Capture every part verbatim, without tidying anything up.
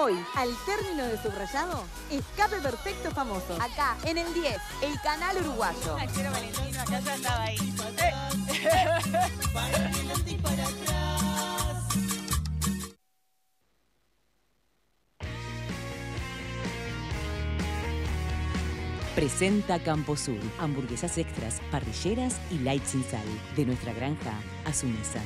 Hoy, al término de subrayado, escape perfecto famoso. Acá, en el diez, el canal uruguayo. Achero Valentino, acá ya estaba ahí. Para adelante y para atrás. Presenta Camposur, hamburguesas extras, parrilleras y light sin sal. De nuestra granja a su mesa.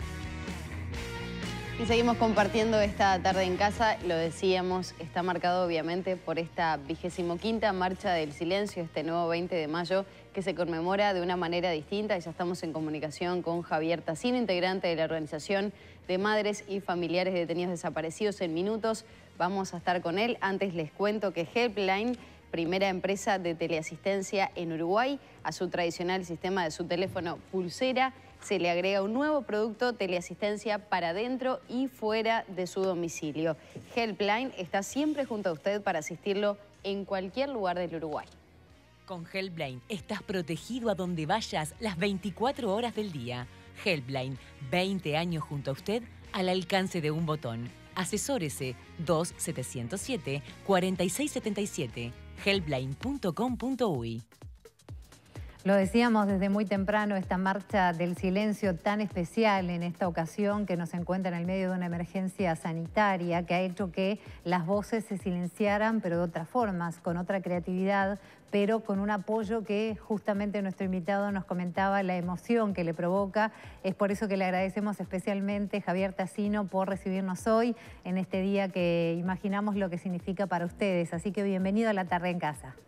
Y seguimos compartiendo esta tarde en casa, lo decíamos, está marcado obviamente por esta vigésimo quinta Marcha del Silencio, este nuevo veinte de mayo, que se conmemora de una manera distinta. Ya estamos en comunicación con Javier Tassino, integrante de la Organización de Madres y Familiares de Detenidos Desaparecidos. En minutos vamos a estar con él. Antes les cuento que Helpline, primera empresa de teleasistencia en Uruguay, a su tradicional sistema de su teléfono pulsera, se le agrega un nuevo producto, teleasistencia para dentro y fuera de su domicilio. Helpline está siempre junto a usted para asistirlo en cualquier lugar del Uruguay. Con Helpline estás protegido a donde vayas las veinticuatro horas del día. Helpline, veinte años junto a usted al alcance de un botón. Asesórese dos siete cero siete, cuatro seis siete siete. helpline punto com punto uy. Lo decíamos desde muy temprano, esta marcha del silencio tan especial en esta ocasión, que nos encuentra en el medio de una emergencia sanitaria que ha hecho que las voces se silenciaran, pero de otras formas, con otra creatividad, pero con un apoyo que justamente nuestro invitado nos comentaba la emoción que le provoca. Es por eso que le agradecemos especialmente, Javier Tassino, por recibirnos hoy en este día que imaginamos lo que significa para ustedes. Así que bienvenido a La Tarde en Casa.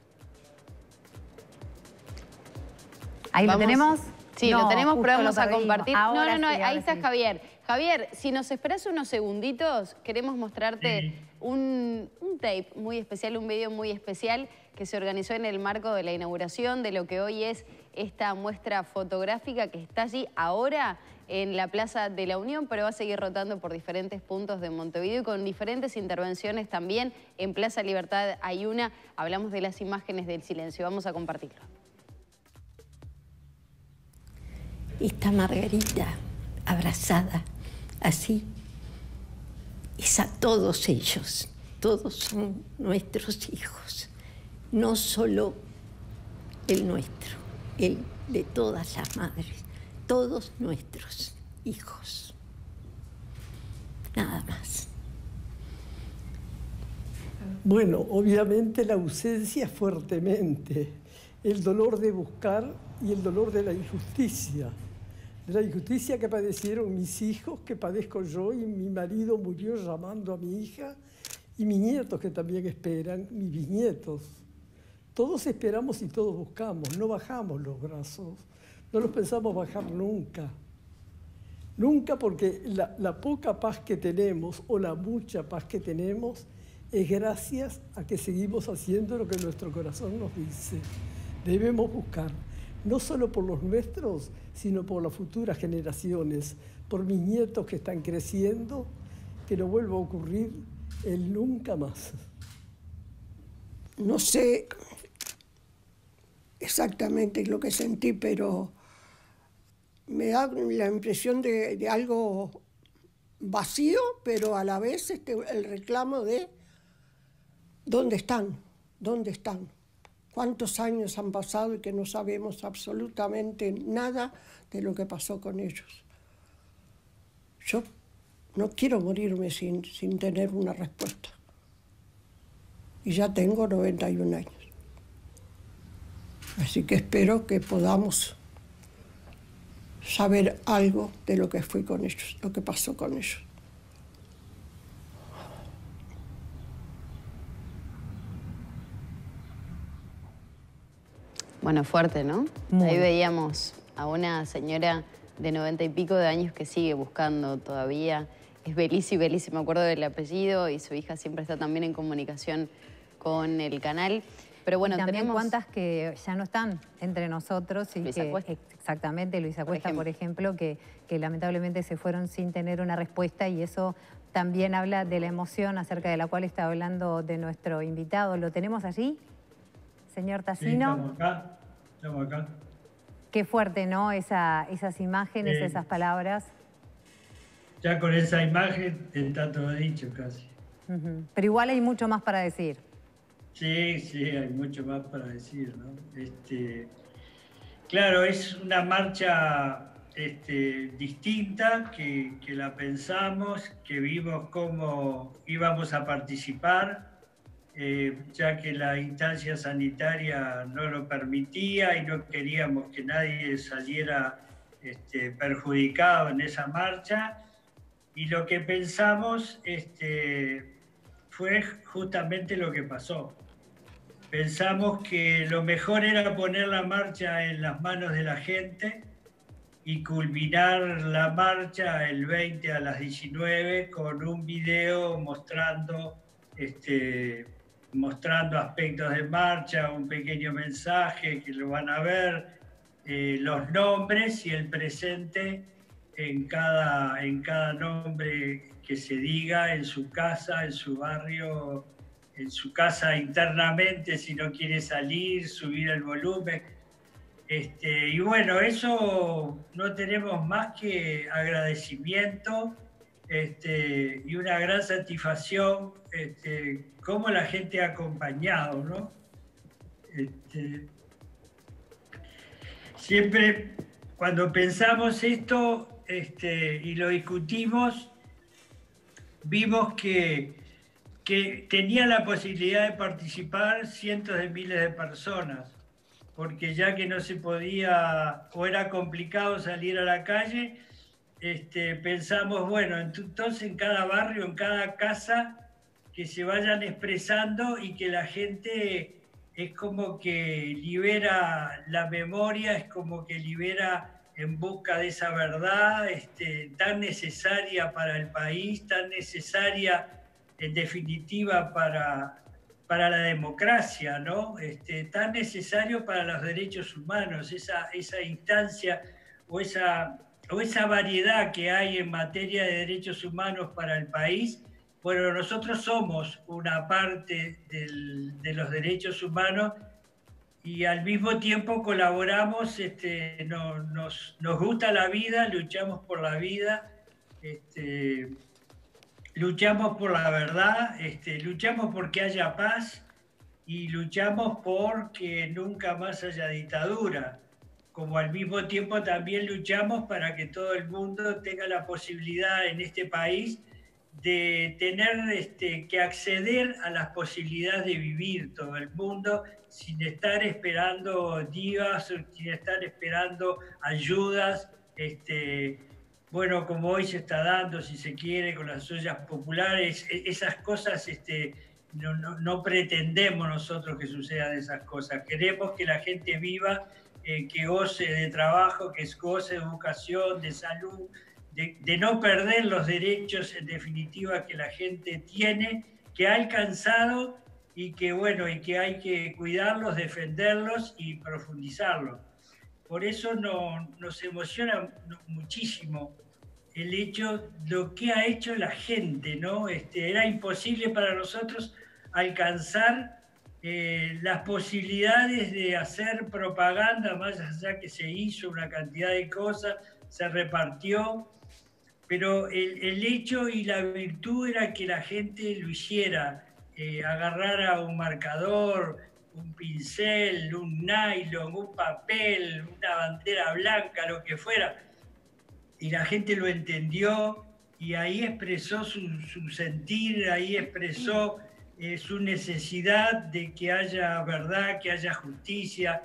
¿Ahí Vamos, lo tenemos? Sí, no, lo tenemos, pero vamos a compartir. Ahora no, no, no, sí, ahí está sí. Javier. Javier, si nos esperas unos segunditos, queremos mostrarte Sí. un, un tape muy especial, un video muy especial que se organizó en el marco de la inauguración de lo que hoy es esta muestra fotográfica que está allí ahora en la Plaza de la Unión, pero va a seguir rotando por diferentes puntos de Montevideo y con diferentes intervenciones también. En Plaza Libertad hay una, hablamos de las imágenes del silencio. Vamos a compartirlo. Esta Margarita abrazada, así, es a todos ellos. Todos son nuestros hijos, no solo el nuestro, el de todas las madres, todos nuestros hijos. Nada más. Bueno, obviamente la ausencia fuertemente, el dolor de buscar y el dolor de la injusticia. De la injusticia que padecieron mis hijos, que padezco yo, y mi marido murió llamando a mi hija, y mis nietos que también esperan, mis bisnietos. Todos esperamos y todos buscamos, no bajamos los brazos, no los pensamos bajar nunca. Nunca, porque la, la poca paz que tenemos o la mucha paz que tenemos es gracias a que seguimos haciendo lo que nuestro corazón nos dice. Debemos buscar, no solo por los nuestros, sino por las futuras generaciones, por mis nietos que están creciendo, que no vuelva a ocurrir el nunca más. No sé exactamente lo que sentí, pero me da la impresión de, de algo vacío, pero a la vez este, el reclamo de ¿dónde están? ¿Dónde están? ¿Cuántos años han pasado y que no sabemos absolutamente nada de lo que pasó con ellos? Yo no quiero morirme sin, sin tener una respuesta. Y ya tengo noventa y un años. Así que espero que podamos saber algo de lo que fue con ellos, lo que pasó con ellos. Bueno, fuerte, ¿no? Muy. Ahí veíamos a una señora de noventa y pico de años que sigue buscando todavía. Es Belici, Belici, me acuerdo del apellido, y su hija siempre está también en comunicación con el canal. Pero bueno, y también tenemos... cuántas que ya no están entre nosotros. Y Luisa que, Cuesta. Exactamente, Luisa Por Cuesta, ejemplo. por ejemplo, que, que lamentablemente se fueron sin tener una respuesta, y eso también habla de la emoción acerca de la cual está hablando de nuestro invitado. ¿Lo tenemos allí, señor Tassino? Sí, estamos acá, estamos acá. Qué fuerte, ¿no? Esa, esas imágenes, Eh, esas palabras. Ya con esa imagen está todo dicho casi. Uh-huh. Pero igual hay mucho más para decir. Sí, sí, hay mucho más para decir, ¿no? Este, claro, es una marcha este, distinta que, que la pensamos, que vimos cómo íbamos a participar, eh, ya que la instancia sanitaria no lo permitía y no queríamos que nadie saliera este, perjudicado en esa marcha. Y lo que pensamos este, fue justamente lo que pasó. Pensamos que lo mejor era poner la marcha en las manos de la gente y culminar la marcha el veinte a las diecinueve con un video mostrando, este, mostrando aspectos de marcha, un pequeño mensaje que lo van a ver, eh, los nombres y el presente en cada, en cada nombre que se diga en su casa, en su barrio, en su casa internamente, si no quiere salir, subir el volumen. Este, y bueno, eso no tenemos más que agradecimiento este, y una gran satisfacción, este, cómo la gente ha acompañado, ¿no? Este, siempre cuando pensamos esto este, y lo discutimos, vimos que que tenía la posibilidad de participar cientos de miles de personas, porque ya que no se podía o era complicado salir a la calle, este, pensamos, bueno, entonces en cada barrio, en cada casa, que se vayan expresando y que la gente es como que libera la memoria, es como que libera en busca de esa verdad este, tan necesaria para el país, tan necesaria en definitiva para, para la democracia, ¿no? Este, tan necesario para los derechos humanos, esa, esa instancia o esa, o esa variedad que hay en materia de derechos humanos para el país. Bueno, nosotros somos una parte del, de los derechos humanos y al mismo tiempo colaboramos, este, no, nos, nos gusta la vida, luchamos por la vida, este, luchamos por la verdad, este, luchamos por que haya paz y luchamos por que nunca más haya dictadura, como al mismo tiempo también luchamos para que todo el mundo tenga la posibilidad en este país de tener este, que acceder a las posibilidades de vivir todo el mundo sin estar esperando divas, sin estar esperando ayudas, este, bueno, como hoy se está dando, si se quiere, con las ollas populares, esas cosas, este, no, no, no pretendemos nosotros que sucedan esas cosas. Queremos que la gente viva, eh, que goce de trabajo, que goce de educación, de salud, de, de no perder los derechos, en definitiva, que la gente tiene, que ha alcanzado y que, bueno, y que hay que cuidarlos, defenderlos y profundizarlos. Por eso no, nos emociona muchísimo el hecho de lo que ha hecho la gente, ¿no? Este, era imposible para nosotros alcanzar eh, las posibilidades de hacer propaganda, más allá que se hizo una cantidad de cosas, se repartió, pero el, el hecho y la virtud era que la gente lo hiciera, eh, agarrara un marcador, un pincel, un nylon, un papel, una bandera blanca, lo que fuera, y la gente lo entendió y ahí expresó su, su sentir, ahí expresó eh, su necesidad de que haya verdad, que haya justicia,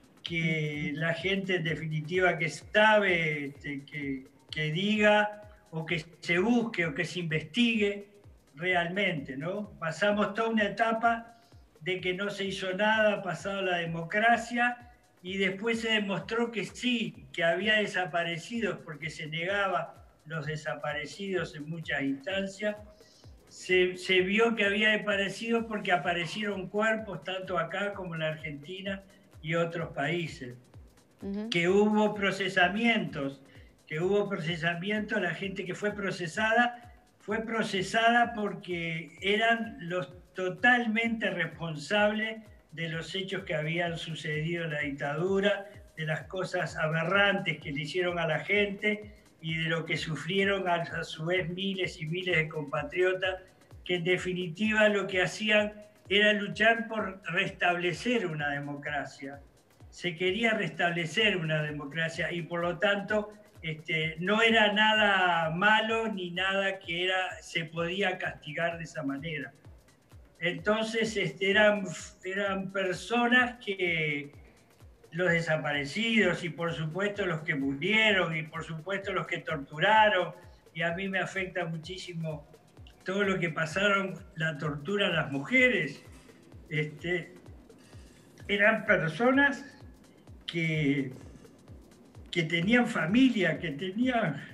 que la gente en definitiva que sabe, este, que, que diga o que se busque o que se investigue realmente, ¿no? Pasamos toda una etapa de que no se hizo nada, ha pasado la democracia y después se demostró que sí, que había desaparecidos porque se negaba los desaparecidos en muchas instancias. Se, se vio que había desaparecidos porque aparecieron cuerpos tanto acá como en la Argentina y otros países. Uh-huh. Que hubo procesamientos, que hubo procesamientos, la gente que fue procesada, fue procesada porque eran los totalmente responsables de los hechos que habían sucedido en la dictadura, de las cosas aberrantes que le hicieron a la gente y de lo que sufrieron a, a su vez miles y miles de compatriotas que en definitiva lo que hacían era luchar por restablecer una democracia. Se quería restablecer una democracia y por lo tanto este, no era nada malo ni nada que era, se podía castigar de esa manera. Entonces este, eran, eran personas que los desaparecidos y por supuesto los que murieron y por supuesto los que torturaron, y a mí me afecta muchísimo todo lo que pasaron, la tortura a las mujeres, este, eran personas que, que tenían familia, que tenían,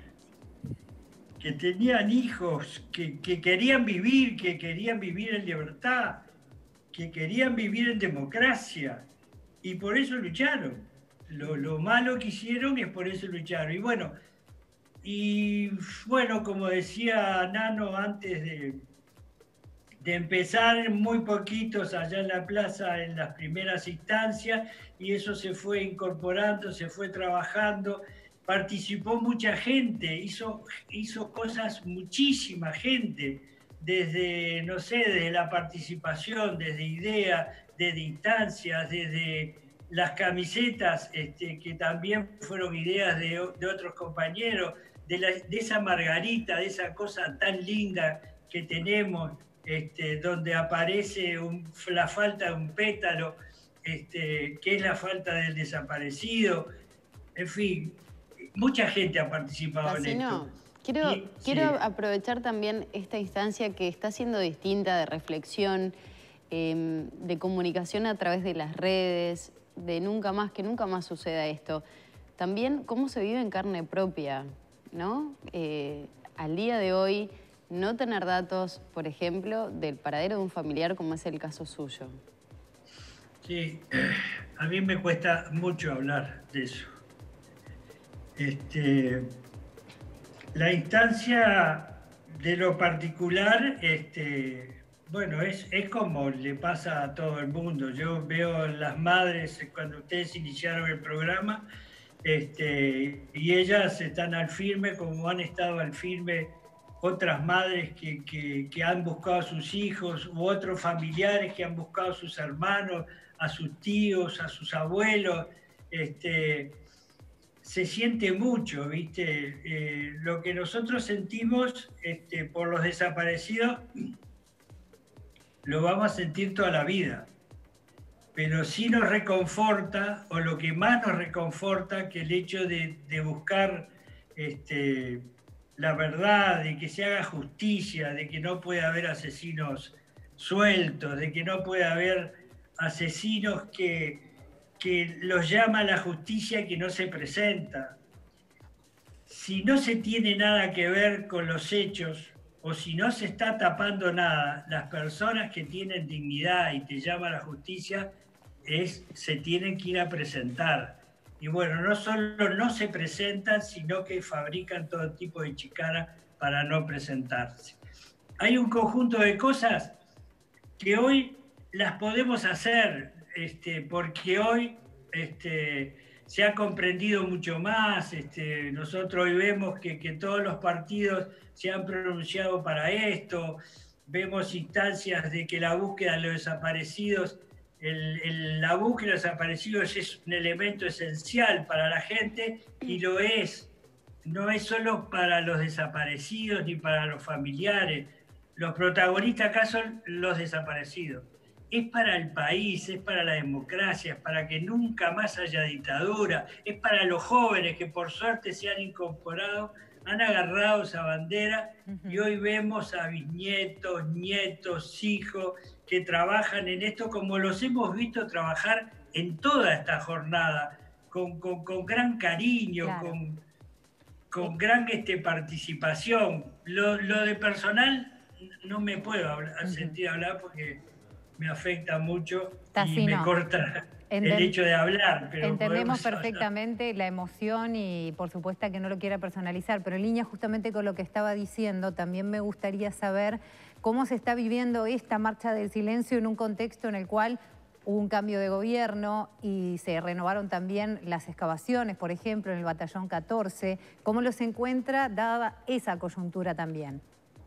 que tenían hijos, que, que querían vivir, que querían vivir en libertad, que querían vivir en democracia, y por eso lucharon. Lo, lo malo que hicieron es por eso lucharon. Y bueno, y bueno, como decía Nano antes de, de empezar, muy poquitos allá en la plaza en las primeras instancias, y eso se fue incorporando, se fue trabajando, participó mucha gente, hizo, hizo cosas muchísima gente, desde, no sé, desde la participación, desde ideas, desde instancias, desde las camisetas, este, que también fueron ideas de, de otros compañeros, de, la, de esa margarita, de esa cosa tan linda que tenemos, este, donde aparece un, la falta de un pétalo, este, que es la falta del desaparecido. En fin, mucha gente ha participado Cassino, en esto. Quiero, y, quiero sí. aprovechar también esta instancia que está siendo distinta de reflexión, eh, de comunicación a través de las redes, de nunca más, que nunca más suceda esto. También cómo se vive en carne propia, ¿no? Eh, al día de hoy, no tener datos, por ejemplo, del paradero de un familiar, como es el caso suyo. Sí, a mí me cuesta mucho hablar de eso. Este, la instancia de lo particular, este, bueno, es, es como le pasa a todo el mundo. Yo veo las madres, cuando ustedes iniciaron el programa, este, y ellas están al firme, como han estado al firme otras madres que, que, que han buscado a sus hijos, u otros familiares que han buscado a sus hermanos, a sus tíos, a sus abuelos. Este, se siente mucho, ¿viste? Eh, lo que nosotros sentimos este, por los desaparecidos lo vamos a sentir toda la vida. Pero sí nos reconforta, o lo que más nos reconforta, que el hecho de, de buscar este, la verdad, de que se haga justicia, de que no pueda haber asesinos sueltos, de que no pueda haber asesinos que, que los llama la justicia que no se presenta. Si no se tiene nada que ver con los hechos, o si no se está tapando nada, las personas que tienen dignidad y te llama la justicia, es, se tienen que ir a presentar. Y bueno, no solo no se presentan, sino que fabrican todo tipo de chicanas para no presentarse. Hay un conjunto de cosas que hoy las podemos hacer, este, porque hoy este, se ha comprendido mucho más. Este, nosotros hoy vemos que, que todos los partidos se han pronunciado para esto, vemos instancias de que la búsqueda de los desaparecidos, el, el, la búsqueda de los desaparecidos es un elemento esencial para la gente, y lo es. No es solo para los desaparecidos ni para los familiares. Los protagonistas acá son los desaparecidos. Es para el país, es para la democracia, es para que nunca más haya dictadura, es para los jóvenes que por suerte se han incorporado, han agarrado esa bandera, uh-huh. Y hoy vemos a bisnietos, nietos, hijos que trabajan en esto como los hemos visto trabajar en toda esta jornada, con, con, con gran cariño, claro. con, con gran este, participación. Lo, lo de personal no me puedo hablar, uh-huh. sentir hablar porque me afecta mucho. Cassino. Y me corta Enten el hecho de hablar. Pero entendemos perfectamente hablar. La emoción y por supuesto que no lo quiera personalizar, pero en línea justamente con lo que estaba diciendo, también me gustaría saber cómo se está viviendo esta marcha del silencio en un contexto en el cual hubo un cambio de gobierno y se renovaron también las excavaciones, por ejemplo, en el batallón catorce. ¿Cómo los encuentra dada esa coyuntura también?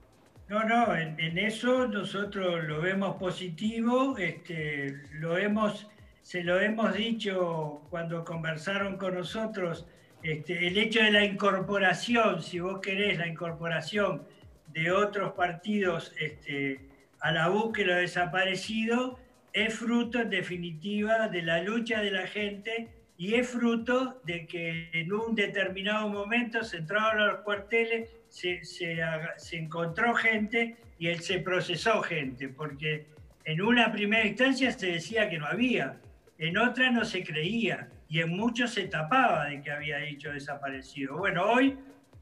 No, no, en, en eso nosotros lo vemos positivo, este, lo hemos, se lo hemos dicho cuando conversaron con nosotros, este, el hecho de la incorporación, si vos querés, la incorporación de otros partidos este, a la búsqueda de desaparecidos, es fruto en definitiva de la lucha de la gente y es fruto de que en un determinado momento se entraron a los cuarteles, se, se, se encontró gente y él se procesó gente, porque en una primera instancia se decía que no había, en otra no se creía y en muchos se tapaba de que había dicho desaparecido. Bueno, hoy,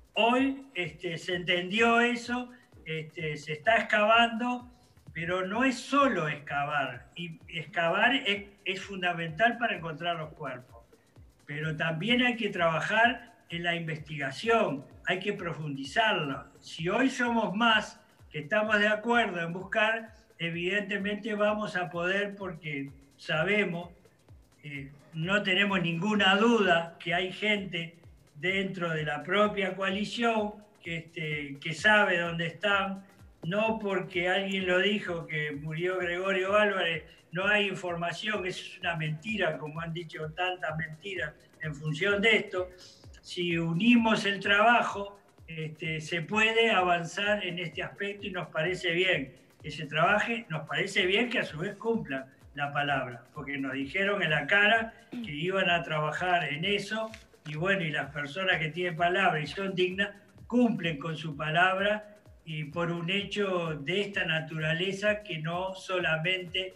hoy este, se entendió eso, este, se está excavando, pero no es solo excavar, y excavar es, es fundamental para encontrar los cuerpos, pero también hay que trabajar en la investigación, hay que profundizarla. Si hoy somos más que estamos de acuerdo en buscar, evidentemente vamos a poder, porque sabemos, eh, no tenemos ninguna duda que hay gente dentro de la propia coalición que, este, que sabe dónde están, no porque alguien lo dijo que murió Gregorio Álvarez, no hay información, es una mentira, como han dicho tantas mentiras en función de esto. Si unimos el trabajo, este, se puede avanzar en este aspecto y nos parece bien que se trabaje, nos parece bien que a su vez cumplan la palabra, porque nos dijeron en la cara que iban a trabajar en eso y bueno, y las personas que tienen palabra y son dignas cumplen con su palabra y por un hecho de esta naturaleza que no solamente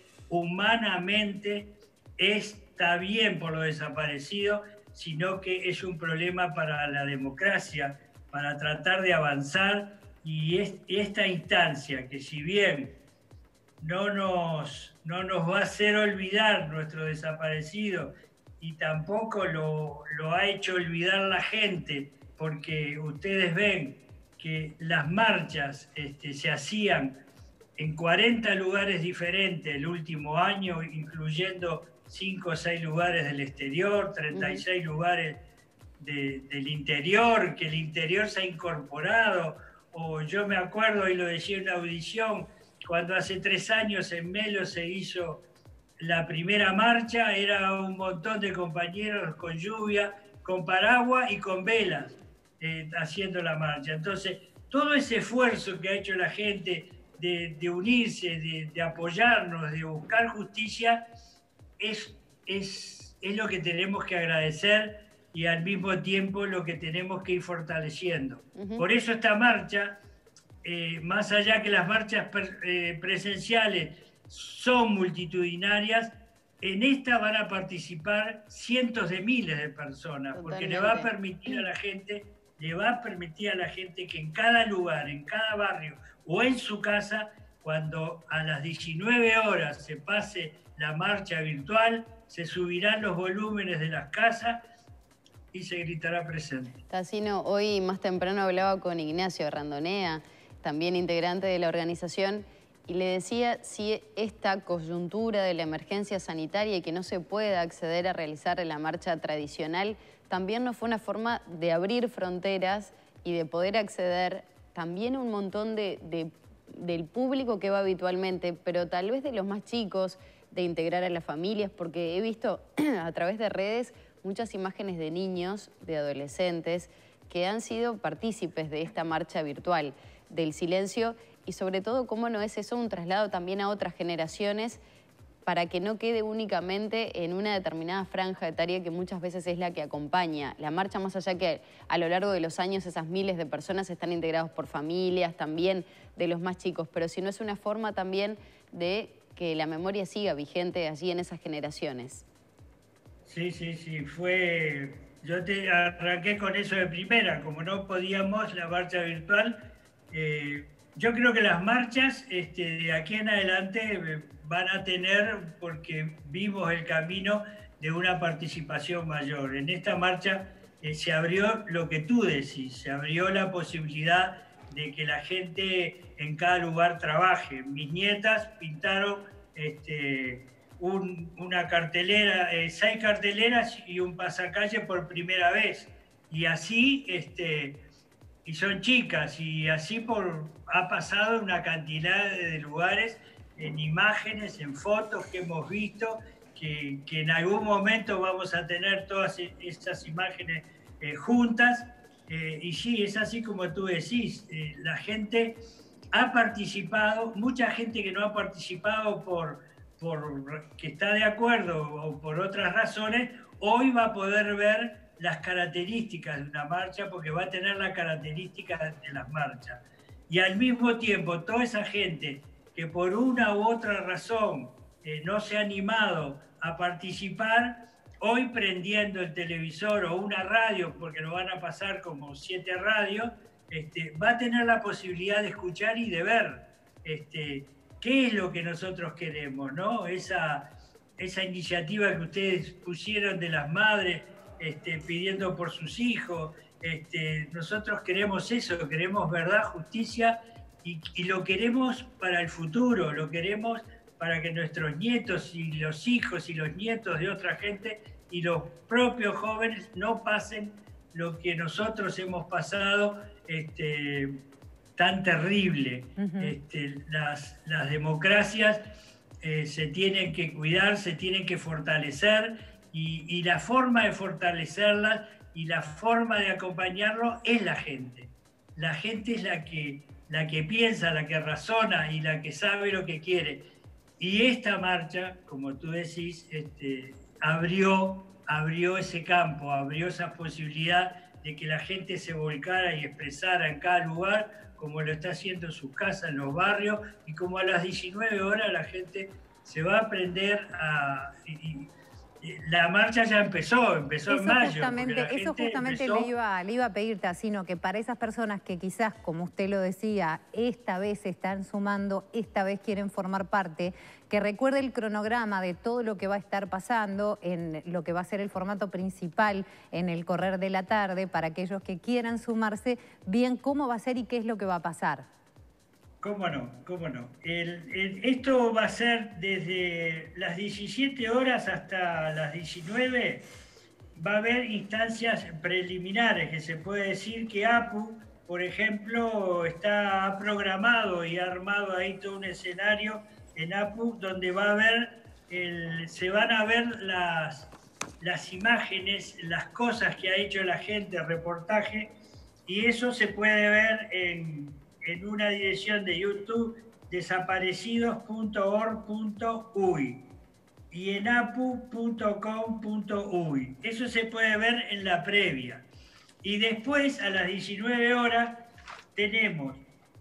humanamente está bien por lo desaparecido, sino que es un problema para la democracia, para tratar de avanzar y es, esta instancia que si bien no nos, no nos va a hacer olvidar nuestro desaparecido y tampoco lo, lo ha hecho olvidar la gente, porque ustedes ven que las marchas este, se hacían en cuarenta lugares diferentes el último año, incluyendo cinco o seis lugares del exterior, treinta y seis uh-huh. lugares de, del interior, que el interior se ha incorporado, o yo me acuerdo, y lo decía en una audición, cuando hace tres años en Melo se hizo la primera marcha, era un montón de compañeros con lluvia, con paraguas y con velas, eh, haciendo la marcha. Entonces, todo ese esfuerzo que ha hecho la gente de, de unirse, de, de apoyarnos, de buscar justicia, es, es, es lo que tenemos que agradecer y al mismo tiempo lo que tenemos que ir fortaleciendo. Uh-huh. Por eso esta marcha, eh, más allá que las marchas per, eh, presenciales son multitudinarias, en esta van a participar cientos de miles de personas, Totalmente. Porque le va a permitir a la gente, le va a permitir a la gente que en cada lugar, en cada barrio o en su casa, cuando a las diecinueve horas se pase la marcha virtual, se subirán los volúmenes de las casas y se gritará presente. Tassino, hoy más temprano hablaba con Ignacio Randonea, también integrante de la organización, y le decía si esta coyuntura de la emergencia sanitaria y que no se pueda acceder a realizar la marcha tradicional, también no fue una forma de abrir fronteras y de poder acceder también a un montón de, de, del público que va habitualmente, pero tal vez de los más chicos, de integrar a las familias, porque he visto a través de redes muchas imágenes de niños, de adolescentes, que han sido partícipes de esta marcha virtual del silencio y sobre todo cómo no es eso un traslado también a otras generaciones para que no quede únicamente en una determinada franja etaria que muchas veces es la que acompaña la marcha, más allá que a lo largo de los años esas miles de personas están integrados por familias, también de los más chicos, pero si no es una forma también de que la memoria siga vigente allí en esas generaciones. Sí, sí, sí, fue... Yo te arranqué con eso de primera, como no podíamos la marcha virtual. Eh, yo creo que las marchas este, de aquí en adelante van a tener, porque vimos el camino de una participación mayor. En esta marcha eh, se abrió lo que tú decís, se abrió la posibilidad de que la gente en cada lugar trabaje. Mis nietas pintaron este, un, una cartelera, eh, seis carteleras y un pasacalle por primera vez. Y así este, y son chicas, y así por, ha pasado una cantidad de lugares, en imágenes, en fotos que hemos visto, que, que en algún momento vamos a tener todas estas imágenes eh, juntas, eh, y sí, es así como tú decís, eh, la gente ha participado, mucha gente que no ha participado por, por que está de acuerdo o por otras razones, hoy va a poder ver las características de una marcha, porque va a tener las características de las marchas. Y al mismo tiempo, toda esa gente que por una u otra razón eh, no se ha animado a participar, hoy prendiendo el televisor o una radio, porque lo van a pasar como siete radios, este, va a tener la posibilidad de escuchar y de ver este, qué es lo que nosotros queremos, ¿no? Esa, esa iniciativa que ustedes pusieron de las madres este, pidiendo por sus hijos, este, nosotros queremos eso, queremos verdad, justicia, y, y lo queremos para el futuro, lo queremos para que nuestros nietos y los hijos y los nietos de otra gente y los propios jóvenes no pasen lo que nosotros hemos pasado este, tan terrible. Uh-huh. este, las, las democracias eh, se tienen que cuidar, se tienen que fortalecer, y, y la forma de fortalecerlas y la forma de acompañarlo es la gente. La gente es la que, la que piensa, la que razona y la que sabe lo que quiere. Y esta marcha, como tú decís, este, abrió, abrió ese campo, abrió esa posibilidad de que la gente se volcara y expresara en cada lugar, como lo está haciendo en sus casas, en los barrios, y como a las diecinueve horas la gente se va a aprender a... Y, la marcha ya empezó, empezó eso en mayo. Justamente, eso justamente empezó... le, iba, le iba a pedir, Tassino, que para esas personas que quizás, como usted lo decía, esta vez se están sumando, esta vez quieren formar parte, que recuerde el cronograma de todo lo que va a estar pasando en lo que va a ser el formato principal en el correr de la tarde, para aquellos que quieran sumarse, bien cómo va a ser y qué es lo que va a pasar. ¿Cómo no? ¿Cómo no? El, el, esto va a ser desde las diecisiete horas hasta las diecinueve. Va a haber instancias preliminares, que se puede decir que A P U, por ejemplo, está programado y ha armado ahí todo un escenario en A P U donde va a haber el, se van a ver las, las imágenes, las cosas que ha hecho la gente, el reportaje, y eso se puede ver en... en una dirección de YouTube, desaparecidos punto org punto uy y en apu punto com punto uy. Eso se puede ver en la previa. Y después, a las diecinueve horas, tenemos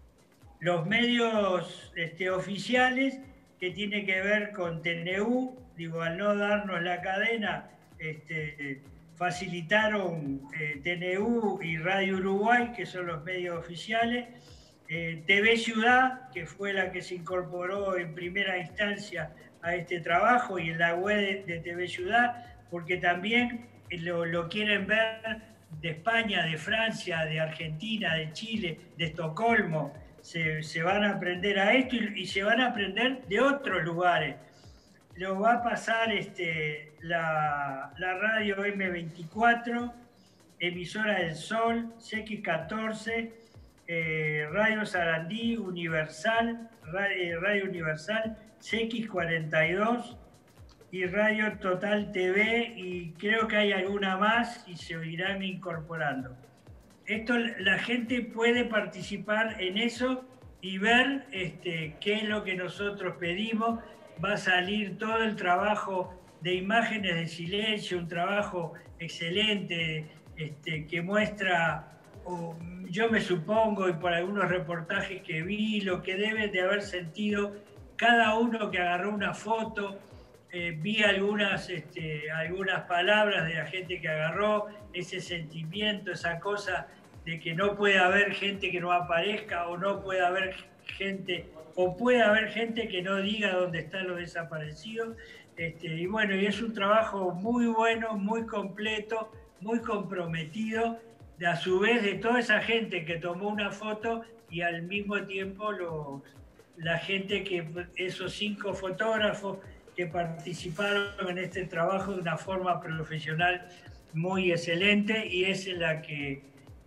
los medios este, oficiales, que tiene que ver con T N U, digo, al no darnos la cadena, este, facilitaron eh, T N U y Radio Uruguay, que son los medios oficiales. Eh, T V Ciudad, que fue la que se incorporó en primera instancia a este trabajo, y en la web de, de T V Ciudad, porque también lo, lo quieren ver de España, de Francia, de Argentina, de Chile, de Estocolmo. Se, se van a aprender a esto y, y se van a aprender de otros lugares. Lo va a pasar este, la, la radio eme veinticuatro, Emisora del Sol, C X catorce, Eh, Radio Sarandí, Universal, Radio, Radio Universal, C X cuarenta y dos y Radio Total T V, y creo que hay alguna más y se irán incorporando. Esto, la gente puede participar en eso y ver este, qué es lo que nosotros pedimos. Va a salir todo el trabajo de imágenes de silencio, un trabajo excelente este, que muestra... O yo me supongo, y por algunos reportajes que vi, lo que debe de haber sentido cada uno que agarró una foto. Eh, vi algunas, este, algunas palabras de la gente que agarró, ese sentimiento, esa cosa de que no puede haber gente que no aparezca, o no puede haber gente, o puede haber gente que no diga dónde están los desaparecidos. Este, y bueno, y es un trabajo muy bueno, muy completo, muy comprometido, de, a su vez, de toda esa gente que tomó una foto, y al mismo tiempo los, la gente que, esos cinco fotógrafos que participaron en este trabajo de una forma profesional muy excelente, y es la que,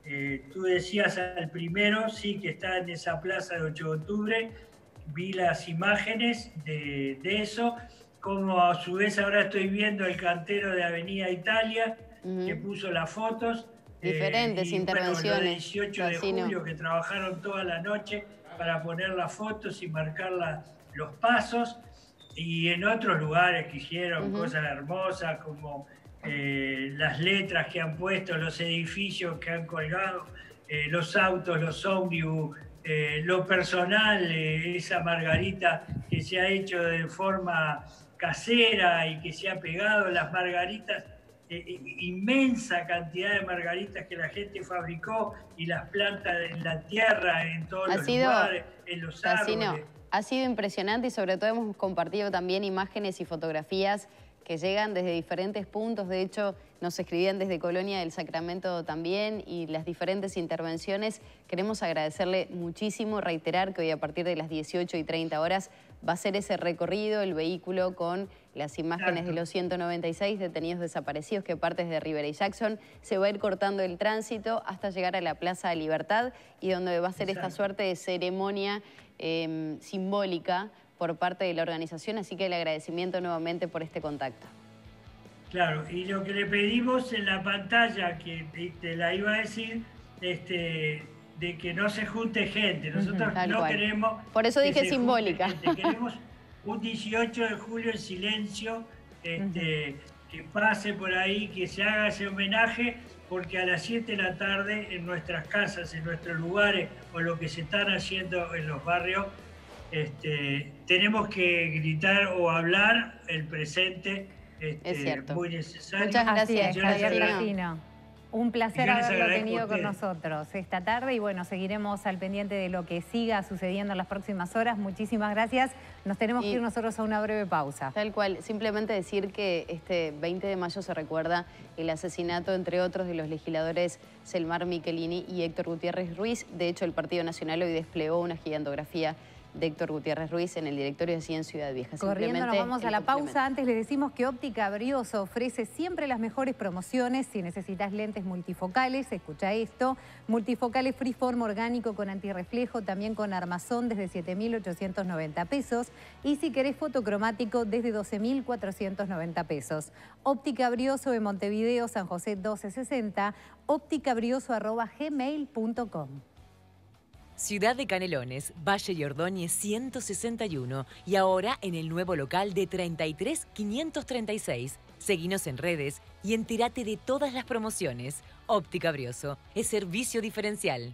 Eh, tú decías al primero, sí, que está en esa plaza de ocho de octubre, vi las imágenes de, de eso, como a su vez ahora estoy viendo el cantero de Avenida Italia, uh-huh. que puso las fotos. Diferentes eh, y, intervenciones. Bueno, el dieciocho de Casino. julio, que trabajaron toda la noche para poner las fotos y marcar la, los pasos, y en otros lugares que hicieron uh-huh. cosas hermosas, como eh, las letras que han puesto, los edificios que han colgado, eh, los autos, los ómnibus, eh, lo personal, eh, esa margarita que se ha hecho de forma casera y que se ha pegado, las margaritas, eh, inmensa cantidad de margaritas que la gente fabricó y las plantas en la tierra, en todos ha los sido, lugares, en los Casino, árboles. Ha sido impresionante y sobre todo hemos compartido también imágenes y fotografías que llegan desde diferentes puntos. De hecho, nos escribían desde Colonia del Sacramento también, y las diferentes intervenciones. Queremos agradecerle muchísimo, reiterar que hoy a partir de las dieciocho y treinta horas va a ser ese recorrido, el vehículo con las imágenes Exacto. de los ciento noventa y seis detenidos desaparecidos que partes de Rivera y Jackson. Se va a ir cortando el tránsito hasta llegar a la Plaza de Libertad, y donde va a ser Exacto. esta suerte de ceremonia eh, simbólica por parte de la organización, así que el agradecimiento nuevamente por este contacto. Claro, y lo que le pedimos en la pantalla, que te la iba a decir, este, de que no se junte gente. Nosotros uh-huh, no cual. queremos... Por eso dije simbólica. Queremos un dieciocho de julio en silencio, este, uh-huh. que pase por ahí, que se haga ese homenaje, porque a las siete de la tarde en nuestras casas, en nuestros lugares, o lo que se están haciendo en los barrios, Este, tenemos que gritar o hablar el presente, este, es cierto. muy necesario. Muchas gracias, Javier Casino. Un placer haberlo tenido con ustedes. nosotros esta tarde, y bueno, seguiremos al pendiente de lo que siga sucediendo en las próximas horas. Muchísimas gracias. Nos tenemos y que ir nosotros a una breve pausa. Tal cual. Simplemente decir que este veinte de mayo se recuerda el asesinato, entre otros, de los legisladores Selmar Michelini y Héctor Gutiérrez Ruiz. De hecho, el Partido Nacional hoy desplegó una gigantografía de Héctor Gutiérrez Ruiz en el directorio de C I E N Ciudad Vieja. Corriendo nos vamos a la pausa. Antes les decimos que Óptica Brioso ofrece siempre las mejores promociones. Si necesitas lentes multifocales, escucha esto. Multifocales Freeform orgánico con antirreflejo, también con armazón desde siete mil ochocientos noventa pesos. Y si querés fotocromático desde doce mil cuatrocientos noventa pesos. Óptica Brioso en Montevideo, San José doce sesenta. ópticabrioso arroba gmail punto com. Ciudad de Canelones, Valle y Ordóñez ciento sesenta y uno, y ahora en el nuevo local de treinta y tres quinientos treinta y seis. Seguinos en redes y entérate de todas las promociones. Óptica Brioso es servicio diferencial.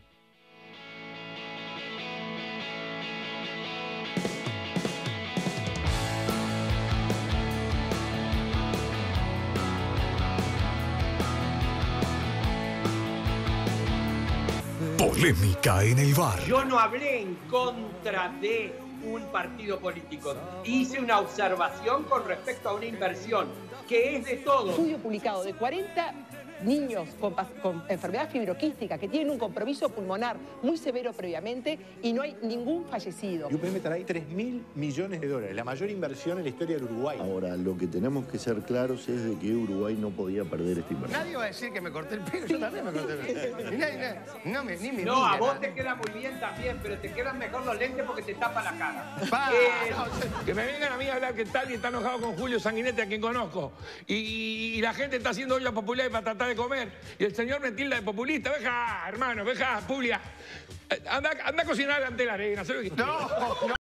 Polémica en el bar. Yo no hablé en contra de un partido político. Hice una observación con respecto a una inversión que es de todos. Estudio publicado de cuarenta niños con, con enfermedad fibroquística que tienen un compromiso pulmonar muy severo previamente y no hay ningún fallecido. Y U P M trae tres mil millones de dólares, la mayor inversión en la historia del Uruguay. Ahora, lo que tenemos que ser claros es de que Uruguay no podía perder esta inversión. Nadie va a decir que me corté el pelo, yo también me corté el pelo. Y nadie, nadie, no me, ni me No, mira, a vos nada. te queda muy bien también, pero te quedan mejor los lentes porque te tapa la cara. Pa, Eh, no, Que me vengan a mí a hablar que tal y está enojado con Julio Sanguinetti, a quien conozco. Y, y la gente está haciendo olla popular para tratar de comer. Y el señor me tilda de populista. Veja, hermano, veja, Publia. Anda, anda a cocinar ante la arena. no, no.